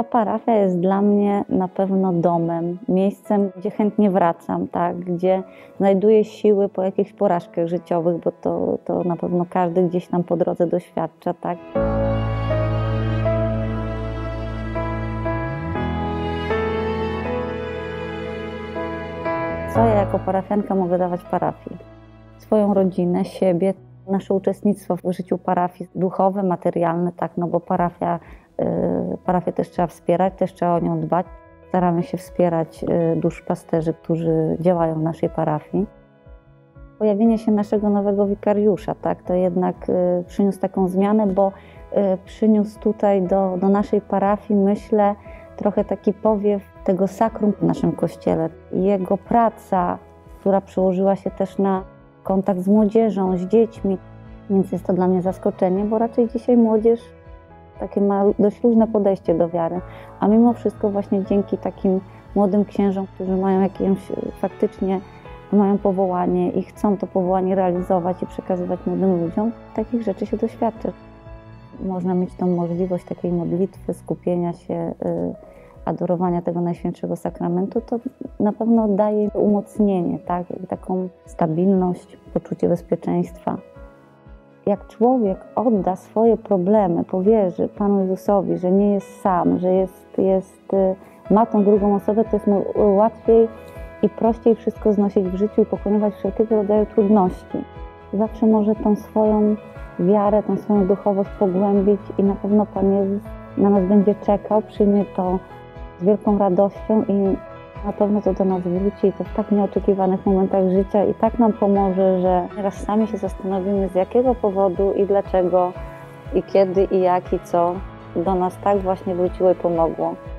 Ta parafia jest dla mnie na pewno domem, miejscem, gdzie chętnie wracam, tak? Gdzie znajduję siły po jakichś porażkach życiowych, bo to na pewno każdy gdzieś tam po drodze doświadcza. Tak? Co ja jako parafianka mogę dawać parafii? Swoją rodzinę, siebie, nasze uczestnictwo w życiu parafii, duchowe, materialne, tak, no bo parafię też trzeba wspierać, też trzeba o nią dbać. Staramy się wspierać duszpasterzy, którzy działają w naszej parafii. Pojawienie się naszego nowego wikariusza, tak, to jednak przyniósł taką zmianę, bo przyniósł tutaj do naszej parafii, myślę, trochę taki powiew tego sakrum w naszym kościele. Jego praca, która przełożyła się też na kontakt z młodzieżą, z dziećmi, więc jest to dla mnie zaskoczenie, bo raczej dzisiaj młodzież takie ma dość luźne podejście do wiary, a mimo wszystko właśnie dzięki takim młodym księżom, którzy mają faktycznie mają powołanie i chcą to powołanie realizować i przekazywać młodym ludziom, takich rzeczy się doświadcza. Można mieć tą możliwość takiej modlitwy, skupienia się, adorowania tego Najświętszego Sakramentu, to na pewno daje umocnienie, tak? Taką stabilność, poczucie bezpieczeństwa. Jak człowiek odda swoje problemy, powierzy Panu Jezusowi, że nie jest sam, że ma tą drugą osobę, to jest mu łatwiej i prościej wszystko znosić w życiu i pokonywać wszelkiego rodzaju trudności. Zawsze może tą swoją wiarę, tą swoją duchowość pogłębić i na pewno Pan Jezus na nas będzie czekał, przyjmie to z wielką radością i na pewno to do nas wróci i to w tak nieoczekiwanych momentach życia i tak nam pomoże, że nieraz sami się zastanowimy, z jakiego powodu i dlaczego i kiedy i jak i co do nas tak właśnie wróciło i pomogło.